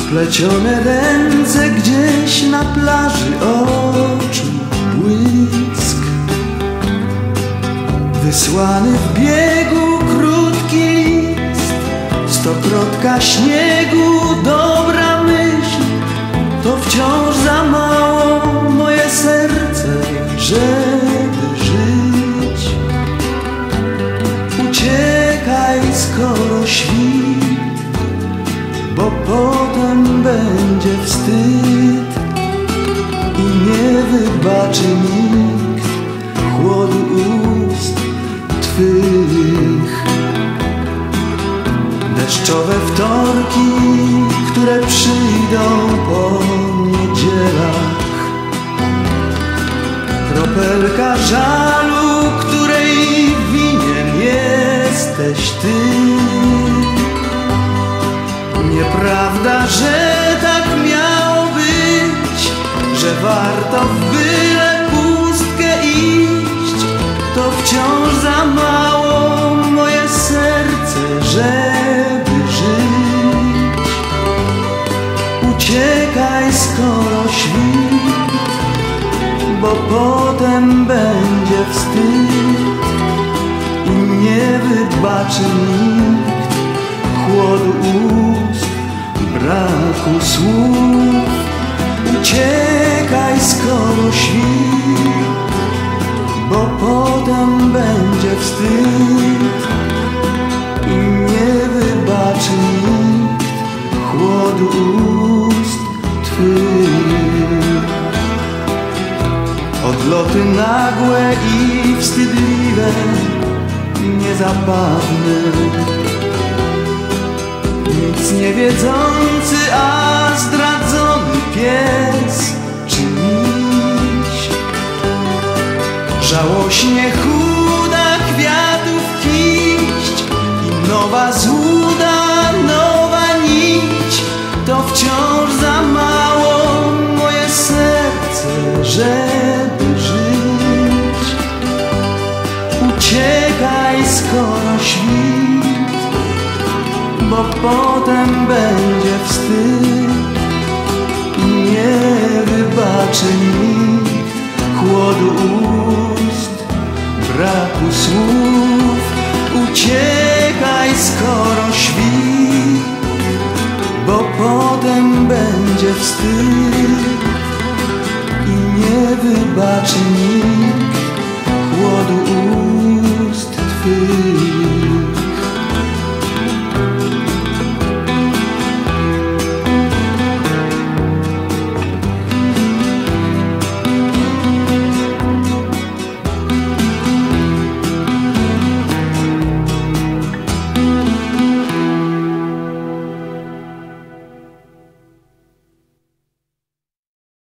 Splecione ręce gdzieś na plaży, oczu błysk, wysłany w biegu krótki list, stokrotka śniegu, dobra myśl, to wciąż za mało moje serce, żeby żyć. Uciekaj, skoro świt, bo potem będzie wstyd i nie wybaczy nikt chłodu ust twych. Deszczowe wtorki, które przyjdą po niedzielach, kropelka żalu, której winien jesteś ty. Nieprawda, że tak miało być, że warto w byle pustkę iść, to wciąż za mało moje serce, żeby żyć. Uciekaj, skoro świt, bo potem będzie wstyd i nie wybaczy nikt chłodu ust, braku słów. Uciekaj, skoro świt, bo potem będzie wstyd i nie wybaczy nikt chłodu ust twych. Odloty nagłe i wstydliwe, niezapewne, nic nie wiedzący, a zdradzony pies czy miś. Żałośnie chuda kwiatów kiść i nowa złuda, nowa nić, to wciąż za mało moje serce, żeby żyć. Uciekaj, skoro świt, bo potem będzie wstyd i nie wybaczy nikt chłodu ust, braku słów. Uciekaj, skoro świt, bo potem będzie wstyd i nie wybaczy nikt